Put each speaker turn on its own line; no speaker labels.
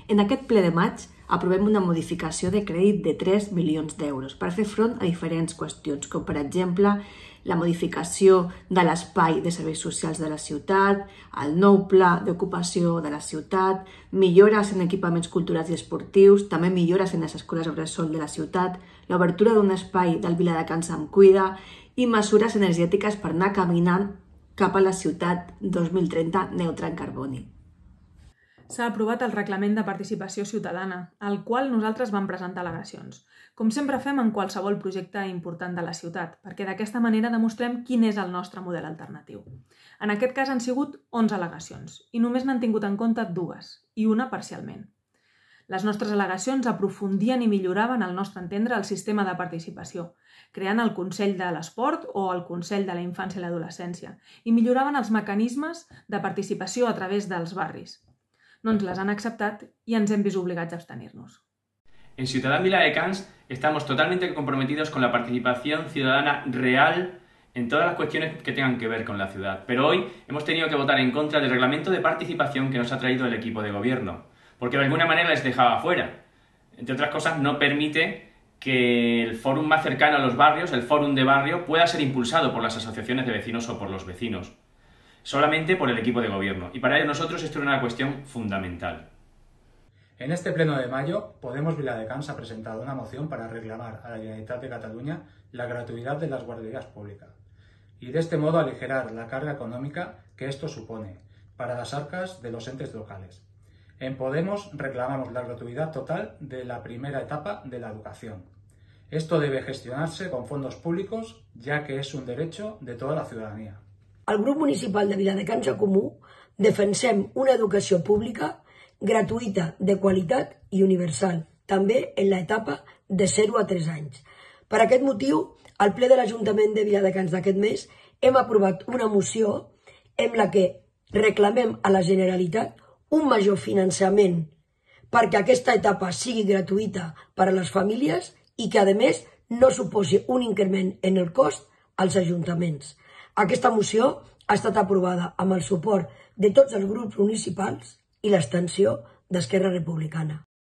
En aquest ple de maig aprovem una modificació de crèdit de 3 milions d'euros per fer front a diferents qüestions, com per exemple la modificació de l'espai de serveis socials de la ciutat, el nou pla d'ocupació de la ciutat, millores en equipaments culturals i esportius, també millores en les escoles bressol de la ciutat, l'obertura d'un espai del Viladecans amb Cuida i mesures energètiques per anar caminant cap a la ciutat 2030 neutra en carboni.
S'ha aprovat el Reglament de Participació Ciutadana, al qual nosaltres vam presentar al·legacions. Com sempre fem en qualsevol projecte important de la ciutat, perquè d'aquesta manera demostrem quin és el nostre model alternatiu. En aquest cas han sigut 11 al·legacions, i només n'han tingut en compte 2, i una parcialment. Les nostres al·legacions aprofundien i milloraven, al nostre entendre, el sistema de participació, creant el Consell de l'Esport o el Consell de la Infància i l'Adolescència, i milloraven els mecanismes de participació a través dels barris. No ens les han acceptat y ens hem vist obligats a abstenir-nos.
En Ciudadans Viladecans estamos totalmente comprometidos con la participación ciudadana real en todas las cuestiones que tengan que ver con la ciudad. Pero hoy hemos tenido que votar en contra del reglamento de participación que nos ha traído el equipo de gobierno, porque de alguna manera les dejaba fuera. Entre otras cosas, no permite que el fórum más cercano a los barrios, el fórum de barrio, pueda ser impulsado por las asociaciones de vecinos o por los vecinos, solamente por el equipo de gobierno. Y para nosotros esto era una cuestión fundamental.
En este pleno de mayo, Podemos Viladecans ha presentado una moción para reclamar a la Generalitat de Cataluña la gratuidad de las guarderías públicas y de este modo aligerar la carga económica que esto supone para las arcas de los entes locales. En Podemos reclamamos la gratuidad total de la primera etapa de la educación. Esto debe gestionarse con fondos públicos, ya que es un derecho de toda la ciudadanía.
Al grup municipal de Viladecans en Comú defensem una educació pública gratuïta, de qualitat i universal, també en l'etapa de 0 a 3 anys. Per aquest motiu, al ple de l'Ajuntament de Viladecans d'aquest mes hem aprovat una moció en la que reclamem a la Generalitat un major finançament perquè aquesta etapa sigui gratuïta per a les famílies i que, a més, no suposi un increment en el cost als ajuntaments. Aquesta moció ha estat aprovada amb el suport de tots els grups municipals i l'abstenció d'Esquerra Republicana.